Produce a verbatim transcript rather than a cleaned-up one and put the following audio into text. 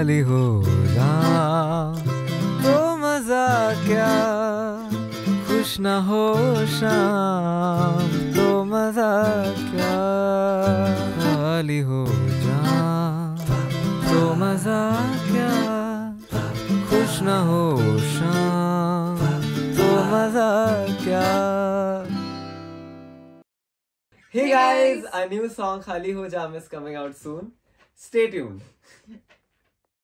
खाली हो जाऊं तो मजा क्या, खुश न हो शाम तो मजा क्या, खाली हो जाऊं तो मजा क्या, खुश न हो शाम तो मजा क्या. Hey guys, a new song Khali Ho Jam is coming out soon. Stay tuned.